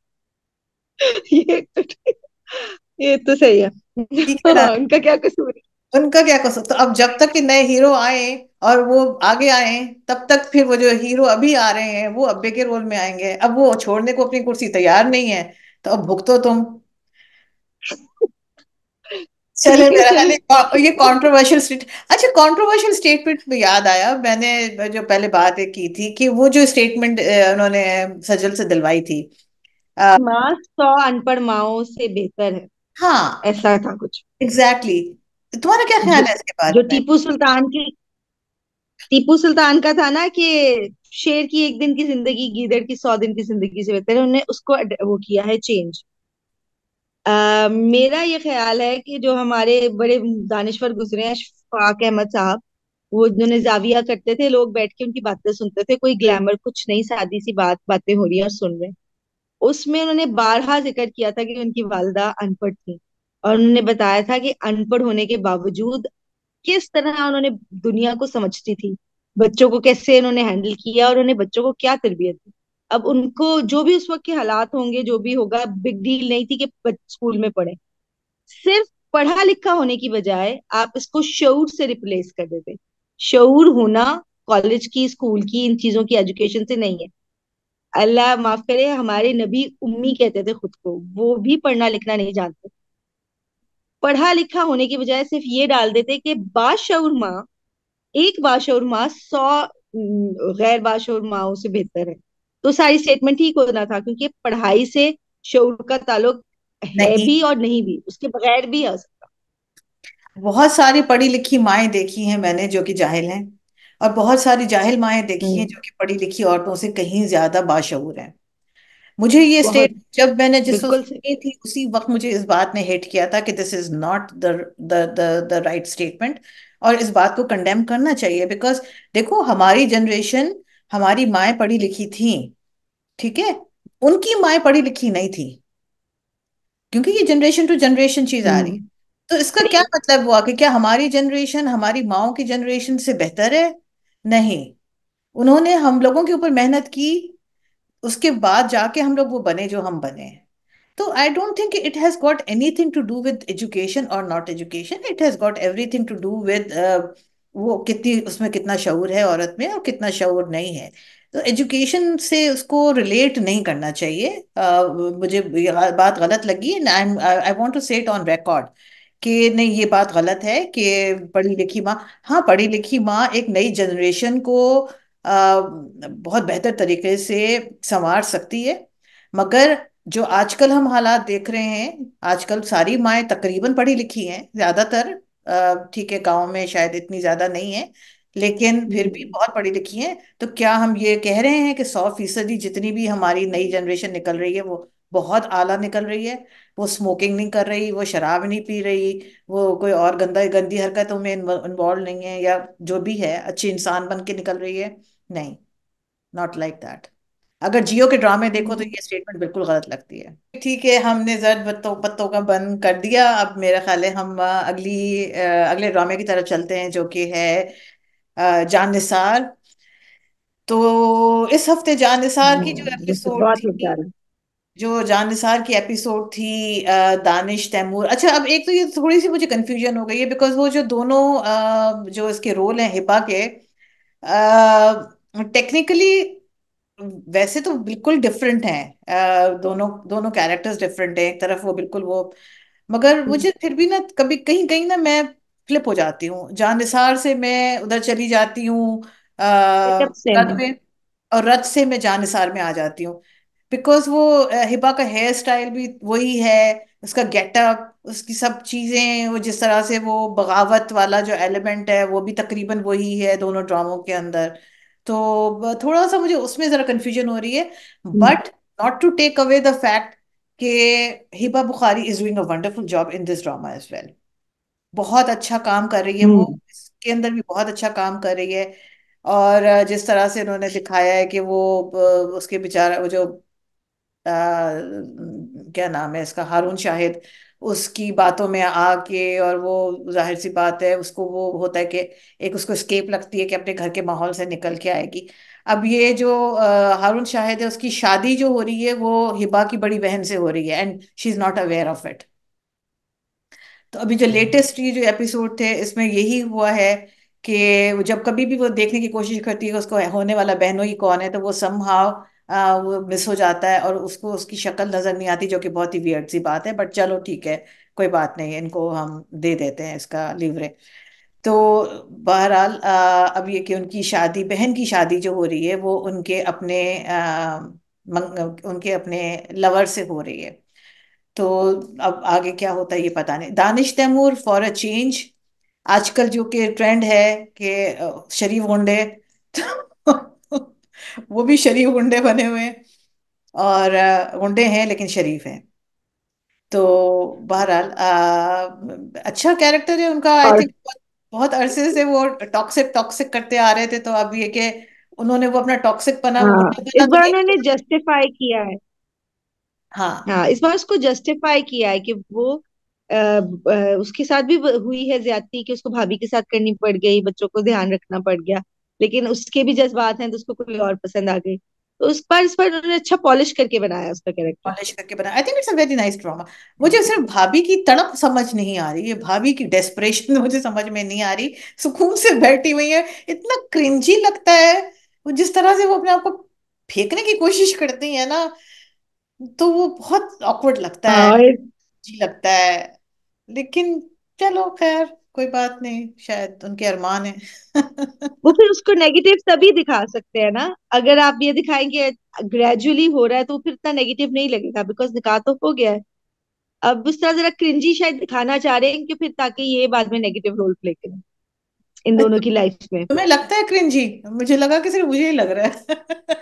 ये तो ये तो सही है। ठीक है ना। उनका क्या कसूर है। उनका क्या कर सकते, तो अब जब तक कि नए हीरो आए और वो आगे आए, तब तक फिर वो जो हीरो अभी आ रहे हैं वो अब्बे के रोल में आएंगे, अब वो छोड़ने को अपनी कुर्सी तैयार नहीं है, तो अब भुगतो तुम। चले ठीक है मेरा ख्याल चले। है ये कंट्रोवर्शियल स्टेट। अच्छा, कंट्रोवर्शियल स्टेटमेंट में याद आया, मैंने जो पहले बात एक की थी कि वो जो स्टेटमेंट उन्होंने सजल से दिलवाई थी। अ, माँ 100 अनपढ़ माओ से बेहतर है, हाँ, ऐसा था कुछ। Exactly exactly। तुम्हारा क्या जो ख्याल है इसके जो बारे में? टीपू सुल्तान का था ना कि शेर की एक दिन की जिंदगी गीदड़ की 100 दिन की जिंदगी से बेहतर है, उन्होंने उसको वो किया है चेंज। मेरा ये ख्याल है कि जो हमारे बड़े दानिश्वर गुजरे हैं, शफाक अहमद साहब, वो जिन्होंने जाविया करते थे, लोग बैठ के उनकी बातें सुनते थे, कोई ग्लैमर कुछ नहीं, सादी सी बातें हो रही हैं और सुन रहे हैं। उसमें उन्होंने बारहा जिक्र किया था कि उनकी वालिदा अनपढ़ थी, और उन्होंने बताया था कि अनपढ़ होने के बावजूद किस तरह उन्होंने दुनिया को समझती थी, बच्चों को कैसे उन्होंने हैंडल किया, और उन्हें बच्चों को क्या तरबियत दी। अब उनको जो भी उस वक्त के हालात होंगे, जो भी होगा, बिग डील नहीं थी कि स्कूल में पढ़े। सिर्फ पढ़ा लिखा होने की बजाय आप इसको शऊर से रिप्लेस कर देते, शऊर होना कॉलेज की, स्कूल की, इन चीजों की एजुकेशन से नहीं है। अल्लाह माफ करे, हमारे नबी उम्मी कहते थे खुद को, वो भी पढ़ना लिखना नहीं जानते। पढ़ा लिखा होने की बजाय सिर्फ ये डाल देते कि बाशऊर माँ, एक बाशऊर माँ 100 गैर बाशऊर माओं से बेहतर है। तो सारी स्टेटमेंट ठीक होना था, क्योंकि पढ़ाई से शऊर का ताल्लुक है नहीं, भी और नहीं भी, उसके बगैर भी है। बहुत सारी पढ़ी लिखी माएं देखी हैं मैंने जो कि जाहिल हैं, और बहुत सारी जाहिल माएं देखी हैं हम्म। जो कि पढ़ी लिखी औरतों से कहीं ज्यादा बाशऊर हैं। मुझे ये बहुत। स्टेट जब मैंने जिस वक्त बिल्कुल सही। सुनी थी उसी वक्त मुझे इस बात ने हिट किया था कि this is not the the right statement, और इस बात को कंडेम करना चाहिए। बिकॉज देखो, हमारी जनरेशन, हमारी माएं पढ़ी लिखी थी, ठीक है, उनकी माएं पढ़ी लिखी नहीं थी, क्योंकि ये जनरेशन टू जनरेशन चीज आ रही है। हम्म। तो इसका क्या नहीं। मतलब हुआ कि क्या हमारी जनरेशन हमारी माओं की जनरेशन से बेहतर है? नहीं। उन्होंने हम लोगों के ऊपर मेहनत की, उसके बाद जाके हम लोग वो बने जो हम बने हैं। तो I don't think it has got anything to do with education और not education, it has got everything to do with वो कितनी, उसमें कितना शऊर है औरत में और कितना शऊर नहीं है। तो एजुकेशन से उसको रिलेट नहीं करना चाहिए। मुझे ये बात गलत लगी, I I want to say it on record कि नहीं, ये बात गलत है कि पढ़ी लिखी माँ, हाँ पढ़ी लिखी माँ एक नई जनरेशन को बहुत बेहतर तरीके से संवार सकती है। मगर जो आजकल हम हालात देख रहे हैं, आजकल सारी माएं तकरीबन पढ़ी लिखी हैं ज्यादातर, ठीक है गांव में शायद इतनी ज्यादा नहीं है, लेकिन फिर भी हम्म। बहुत पढ़ी लिखी हैं। तो क्या हम ये कह रहे हैं कि 100% जितनी भी हमारी नई जनरेशन निकल रही है वो बहुत आला निकल रही है? वो स्मोकिंग नहीं कर रही, वो शराब नहीं पी रही, वो कोई और गंदा गंदी हरकतों में इन्वॉल्व नहीं है, या जो भी है अच्छी इंसान बन के निकल रही है? नहीं, नॉट लाइक दैट। अगर जियो के ड्रामे देखो तो हम्म। ये स्टेटमेंट बिल्कुल गलत लगती है। ठीक है, हमने जर्द बत्तों पत्तों का बंद कर दिया। अब मेरा ख्याल है हम अगले ड्रामे की तरफ चलते हैं जो कि है जान निसार। तो इस हफ्ते जान निसार की जो ये तो एपिसोड बहुत थी, मजेदार है। जो जान निसार की एपिसोड थी, दानिश तैमूर। अच्छा, अब एक तो ये थोड़ी सी मुझे कंफ्यूजन हो गई है, बिकॉज वो जो दोनों जो इसके रोल हैं हिबा के, टेक्निकली वैसे तो बिल्कुल डिफरेंट हैं। दोनों दोनों कैरेक्टर्स डिफरेंट हैं, एक तरफ वो बिल्कुल वो, मगर मुझे फिर भी ना कभी कहीं कहीं ना मैं फ्लिप हो जाती हूँ, जान निसार से मैं उधर चली जाती हूँ सेटअप सेम रत है। में, और रत से मैं जान निसार में आ जाती हूँ। बिकॉज वो हिबा का हेयर स्टाइल भी वही है, उसका गेटअप, उसकी सब चीजें, वो जिस तरह से वो बगावत वाला जो एलिमेंट है वो भी तकरीबन वही है दोनों ड्रामों के अंदर। तो थोड़ा सा मुझे उसमें जरा कंफ्यूजन हो रही है। Hmm. But not to take away the fact कि Hiba Bukhari is doing a wonderful job in this drama as well. बहुत अच्छा काम कर रही है वो, हम्म। इसके अंदर भी बहुत अच्छा काम कर रही है। और जिस तरह से उन्होंने दिखाया है कि वो उसके बेचारा वो जो क्या नाम है इसका, हारून शाहिद, उसकी बातों में आके, और वो जाहिर सी बात है उसको वो होता है कि एक उसको स्केप लगती है कि अपने घर के माहौल से निकल के आएगी। अब ये जो हारून शाहिद है, उसकी शादी जो हो रही है वो हिबा की बड़ी बहन से हो रही है, and she is not aware of it. तो अभी जो लेटेस्ट ये जो एपिसोड थे इसमें यही हुआ है कि वो जब कभी भी वो देखने की कोशिश करती है कि उसको होने वाला बहनोई कौन है, तो वो समहाउ वो मिस हो जाता है और उसको उसकी शक्ल नजर नहीं आती, जो कि बहुत ही वियर्ड सी बात है। बट चलो ठीक है, कोई बात नहीं, इनको हम दे देते हैं इसका लीवरे। तो बहरहाल अब ये कि उनकी शादी, बहन की शादी जो हो रही है वो उनके अपने उनके अपने लवर से हो रही है। तो अब आगे क्या होता है ये पता नहीं। Danish Taimur for a change, आजकल जो कि ट्रेंड है कि शरीफ गुंडे, तो वो भी शरीफ गुंडे बने हुए हैं, और गुंडे हैं लेकिन शरीफ हैं। तो बहरहाल अच्छा कैरेक्टर है उनका, आई और थिंक। बहुत अरसे से वो टॉक्सिक टॉक्सिक करते आ रहे थे, तो अब ये कि उन्होंने वो अपना टॉक्सिक पना, हाँ, गुंडा इस पना तो बार नहीं उन्होंने छोड़ा। जस्टिफाई किया है। हाँ। हाँ, इस बार उसको जस्टिफाई किया है कि वो उसके साथ भी हुई है ज्यादती, कि उसको भाभी के साथ करनी पड़ गई, बच्चों को ध्यान रखना पड़ गया, लेकिन उसके भी जज्बात हैं तो उसको कोई और पसंद आ गई। तो इस बार उन्होंने अच्छा पॉलिश करके बनाया उसका कैरेक्टर। पॉलिश करके बना, I think it's a very nice drama. मुझे सिर्फ भाभी की तड़प समझ नहीं आ रही है, भाभी की डेस्परेशन मुझे समझ में नहीं आ रही। सुकून से बैठी हुई है, इतना क्रिंजी लगता है। वो जिस तरह से वो अपने आप को फेंकने की कोशिश करती है ना, तो वो बहुत ऑकवर्ड लगता है, हाँ, जी लगता है। लेकिन चलो खैर, कोई बात नहीं, शायद उनके अरमान है। वो फिर उसको नेगेटिव तभी दिखा सकते हैं ना, अगर आप ये दिखाएंगे ग्रेजुअली हो रहा है तो फिर इतना नेगेटिव नहीं लगेगा, बिकॉज दिखा तो हो गया है। अब उस तरह जरा क्रिंजी शायद दिखाना चाह रहे हैं कि फिर ताकि ये बाद में नेगेटिव रोल प्ले करें इन दोनों की लाइफ में। तुम्हें लगता है क्रिंजी? मुझे लगा कि सिर्फ मुझे ही लग रहा है।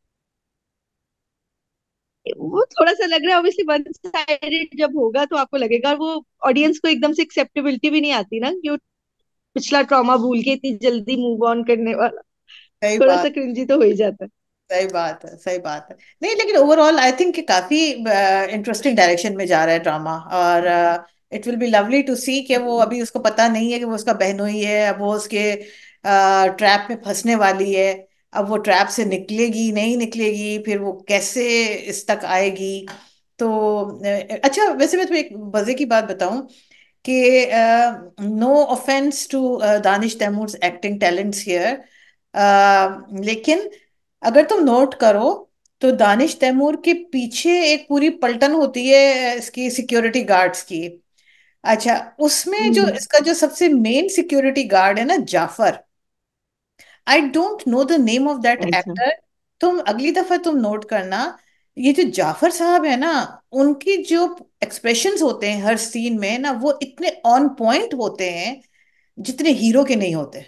वो थोड़ा सा लग रहा है, ऑब्वियसली वन साइडेड जब होगा तो आपको लगेगा, और वो ऑडियंस को एकदम से एक्सेप्टेबिलिटी भी नहीं आती ना कि वो पिछला ट्रॉमा भूल के इतनी जल्दी मूव ऑन करने वाला। सही थोड़ा सा बात, क्रिंजी तो हो ही जाता है। सही बात है, सही बात है। नहीं लेकिन ओवरऑल आई थिंक कि काफी इंटरेस्टिंग डायरेक्शन में जा रहा है ड्रामा। और it will be lovely to see कि वो, अभी उसको पता नहीं है कि वो उसका बहनोई है, अब वो उसके ट्रैप में फंसने वाली है। अब वो ट्रैप से निकलेगी नहीं निकलेगी, फिर वो कैसे इस तक आएगी। तो अच्छा, वैसे मैं तुम्हें एक मजे की बात बताऊं कि no offence to Danish Taimur's acting talents here, लेकिन अगर तुम नोट करो तो दानिश तैमूर के पीछे एक पूरी पलटन होती है इसकी सिक्योरिटी गार्ड्स की। अच्छा, उसमें जो हम्म। इसका जो सबसे मेन सिक्योरिटी गार्ड है ना, Jafar, I don't know the name of that अच्छा। एक्टर। तुम अगली दफा तुम नोट करना, ये जो जाफर साहब है ना, उनकी जो एक्सप्रेशंस होते हैं हर सीन में ना, वो इतने ऑन पॉइंट होते हैं जितने हीरो के नहीं होते।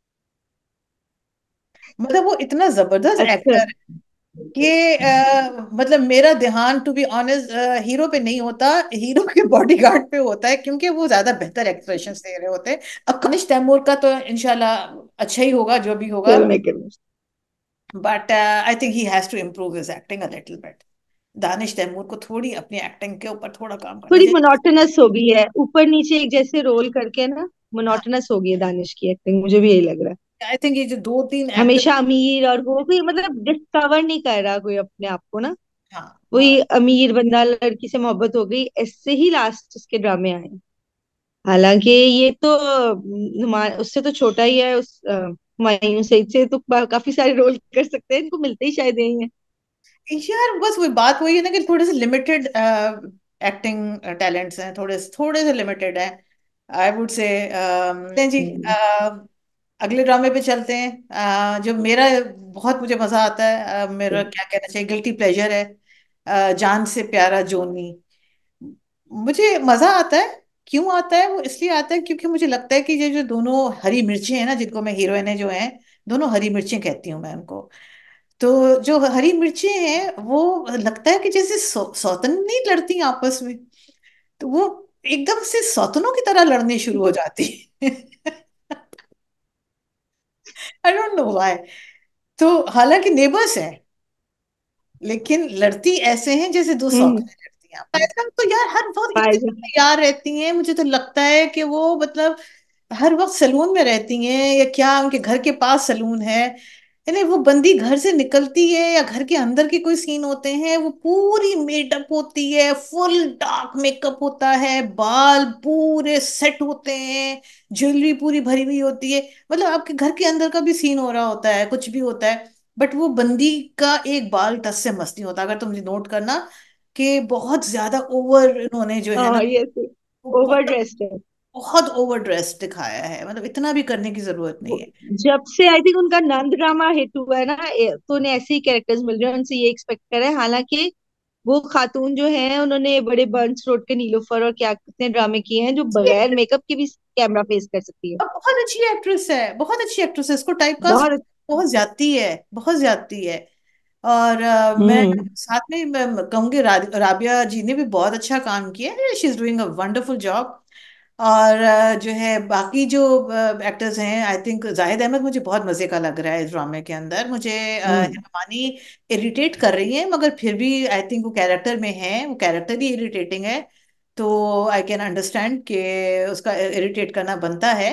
मतलब वो इतना जबरदस्त अच्छा। एक्टर कि मतलब मेरा ध्यान टू बी ऑनेस्ट हीरो पे नहीं होता, हीरो के बॉडीगार्ड पे होता है, क्योंकि वो ज्यादा बेहतर एक्सप्रेशन दे रहे होते हैं। अब कनिष्क तैमूर का तो इंशाल्लाह अच्छा ही होगा जो भी होगा। फिल्म मेकर में but I think he has to improve his acting a little bit. Danish Taimur को थोड़ी अपनी एक्टिंग के ऊपर थोड़ा काम करना थोड़ी चाहिए। मोनोटोनस हो गई है, ऊपर नीचे एक जैसे रोल करके ना, हाँ, मोनोटोनस हो गई है दानिश की एक्टिंग, मुझे भी यही लग रहा है। आई थिंक ये जो दो तीन एक्टर। हमेशा अमीर, और वो भी मतलब डिस्कवर नहीं कर रहा कोई अपने आप को ना। हाँ हाँ। वही अमीर बंदा, लड़की से मोहब्बत हो गई, ऐसे ही लास्ट उसके ड्रामे आए हैं। हालांकि ये तो उससे तो छोटा ही है, उस हुमायूं सईद से तो काफी सारे रोल कर सकते हैं, इनको मिलते ही शायद यही है। यार बस वही बात वही है ना कि थोड़े से लिमिटेड एक्टिंग टैलेंट्स हैं, थोड़े थोड़े से लिमिटेड हैं, आई वुड से। जी, हम्म। अगले ड्रामे पे चलते हैं। जो मेरा बहुत मुझे मजा आता है, मेरा क्या कहना चाहिए, गिल्टी प्लेजर है, जान से प्यारा जोनी। मुझे मजा आता है। क्यों आता है? वो इसलिए आता है क्योंकि मुझे लगता है कि ये जो दोनों हरी मिर्चें हैं ना, जिनको मैं हीरोइनें जो हैं, दोनों हरी मिर्चें कहती हूँ मैं उनको। तो जो हरी मिर्चें हैं वो लगता है कि जैसे सौतन नहीं लड़ती आपस में, तो वो एकदम से सौतनों की तरह लड़ने शुरू हो जाती है। I don't know why. तो हालांकि नेबर्स हैं, लेकिन लड़ती ऐसे हैं जैसे दो हम्म। सौतें लड़ती हैं। पैसा तो यार हर वक्त इतनी फायदा। तैयार रहती हैं, मुझे तो लगता है कि वो मतलब हर वक्त सलून में रहती हैं, या क्या उनके घर के पास सलून है। यानी वो बंदी घर से निकलती है या घर के अंदर के कोई सीन होते हैं, वो पूरी मेकअप होती है, फुल डार्क मेकअप होता है, बाल पूरे सेट होते हैं, ज्वेलरी पूरी भरी हुई होती है। मतलब आपके घर के अंदर का भी सीन हो रहा होता है, कुछ भी होता है, बट वो बंदी का एक बाल टस से मस नहीं होता। अगर तुम नोट करना कि बहुत ज्यादा ओवर इन्होंने जो है ना, हाँ, ये वो ओवर बहुत ड्रेस्ड है। बहुत ओवर ड्रेस दिखाया है, मतलब इतना भी करने की जरूरत नहीं है। जब से आई थिंक उनका नंद ड्रामा हिट हुआ है ना, तो उन्हें ऐसे ही कैरेक्टर्स मिल रहे हैं, उनसे ये एक्सपेक्ट कर रहे हैं। हालांकि वो खातून जो है, उन्होंने बड़े बर्न्स रोड के नीलोफर और क्या कितने ड्रामे किए हैं जो बगैर मेकअप के भी कैमरा फेस कर सकती है। अब बहुत अच्छी एक्ट्रेस है, बहुत अच्छी एक्ट्रेस है, इसको टाइप कास्ट बहुत। बहुत ज्यादती है, बहुत ज्यादती है। और मैं हम्म। साथ में मैं कहूंगी राबिया जी ने भी बहुत अच्छा काम किया है, she is doing a wonderful job. और जो है बाकी जो एक्टर्स हैं, आई थिंक जाहिद अहमद मुझे बहुत मजे का लग रहा है इस ड्रामे के अंदर। मुझे हम्म। हिमानी इरिटेट कर रही है, मगर फिर भी आई थिंक वो कैरेक्टर में है, वो कैरेक्टर ही इरिटेटिंग है। तो आई कैन अंडरस्टैंड कि उसका इरिटेट करना बनता है।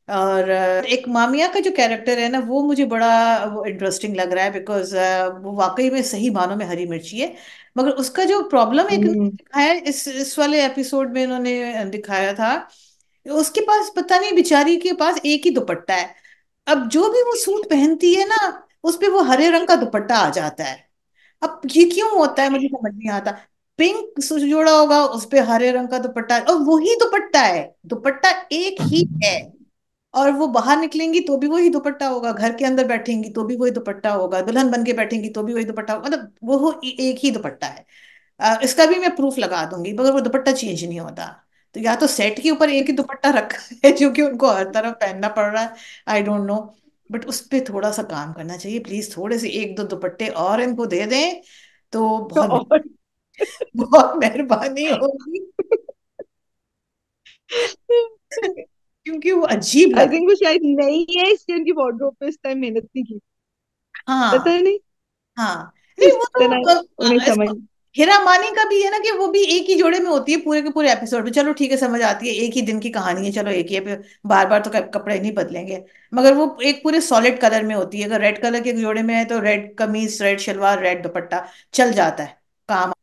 और एक मामिया का जो कैरेक्टर है ना, वो मुझे बड़ा वो इंटरेस्टिंग लग रहा है, बिकॉज वो वाकई में सही मानों में हरी मिर्ची है। मगर उसका जो प्रॉब्लम एक हम्म। दिखाया है इस वाले एपिसोड में, इन्होंने दिखाया था, उसके पास पता नहीं, बेचारी के पास एक ही दुपट्टा है। अब जो भी वो सूट पहनती है ना, उस पे वो हरे रंग का दुपट्टा आ जाता है। अब ये क्यों होता है मुझे समझ नहीं आता। पिंक जोड़ा होगा, उस पे हरे रंग का दुपट्टा, और वही दुपट्टा है, दुपट्टा एक ही है। और वो बाहर निकलेंगी तो भी वही दुपट्टा होगा, घर के अंदर बैठेंगी तो भी वही दुपट्टा होगा, दुल्हन बन के बैठेंगी तो भी वही दुपट्टा होगा, मतलब वो एक ही दुपट्टा है। इसका भी मैं प्रूफ लगा दूंगी, मगर वो दुपट्टा चेंज नहीं होता। तो या तो सेट के ऊपर एक ही दुपट्टा रखा है जो कि उनको हर तरफ पहनना पड़ रहा है, आई डोंट नो। बट उस पे थोड़ा सा काम करना चाहिए प्लीज, थोड़े से एक दो दुपट्टे और इनको दे दें तो बहुत और बहुत मेहरबानी होगी। क्योंकि वो अजीब आई लग। थिंक वो शायद नहीं है, इसलिए उनकी वार्डरोब पे इस टाइम मेहनत नहीं की। हाँ। पता नहीं, हाँ। नहीं वो इतना तो उन्हें समझ। हीरा मानी का भी है ना, कि वो भी एक ही जोड़े में होती है पूरे के पूरे एपिसोड में, चलो ठीक है समझ आती है, एक ही दिन की कहानी है, चलो एक ही है, बार बार तो कपड़े नहीं बदलेंगे। मगर वो एक पूरे सॉलिड कलर में होती है, अगर रेड कलर के जोड़े में है तो रेड कमीज, रेड शलवार, रेड दुपट्टा चल जाता है काम।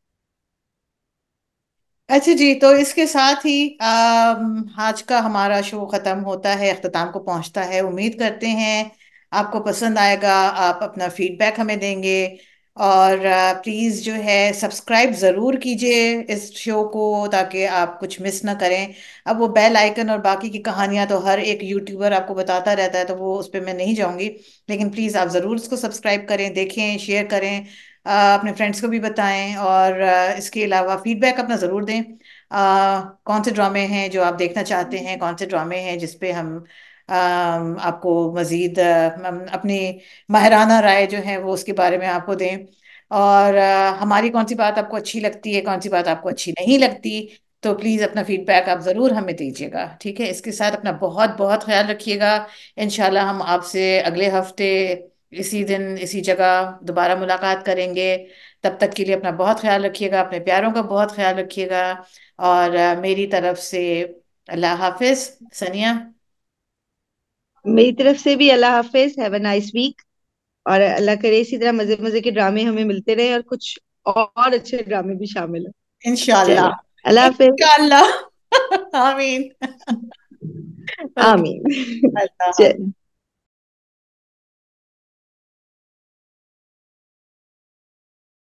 अच्छा जी, तो इसके साथ ही आज का हमारा शो खत्म होता है, अख्ताम को पहुंचता है। उम्मीद करते हैं आपको पसंद आएगा, आप अपना फीडबैक हमें देंगे। और प्लीज़ जो है सब्सक्राइब ज़रूर कीजिए इस शो को, ताकि आप कुछ मिस ना करें। अब वो बेल आइकन और बाकी की कहानियां तो हर एक यूट्यूबर आपको बताता रहता है, तो वो उस पर मैं नहीं जाऊंगी। लेकिन प्लीज़ आप ज़रूर इसको सब्सक्राइब करें, देखें, शेयर करें, अपने फ्रेंड्स को भी बताएं। और इसके अलावा फीडबैक अपना ज़रूर दें। कौन से ड्रामे हैं जो आप देखना चाहते हैं, कौन से ड्रामे हैं जिस पे हम आपको मज़ीद अपनी माहिराना राय जो है वो उसके बारे में आपको दें। और हमारी कौन सी बात आपको अच्छी लगती है, कौन सी बात आपको अच्छी नहीं लगती, तो प्लीज़ अपना फीडबैक आप ज़रूर हमें दीजिएगा, ठीक है। इसके साथ अपना बहुत बहुत ख्याल रखिएगा। इंशाल्लाह हम आपसे अगले हफ्ते इसी दिन इसी जगह दोबारा मुलाकात करेंगे। तब तक के लिए अपना बहुत ख्याल रखिएगा, अपने प्यारों का बहुत ख्याल रखिएगा। और मेरी तरफ से अल्लाह हाफिज। सनिया। मेरी तरफ से भी अल्लाह हाफिज, हैव अ नाइस वीक। और अल्लाह करे इसी तरह मजे मजे के ड्रामे हमें मिलते रहे, और कुछ और अच्छे ड्रामे भी शामिल हो। चले, इंशाल्लाह। अल्लाह हाफिज। इंशाल्लाह। आमीन। ओके। आमीन। अल्लाह हाफिज। चल।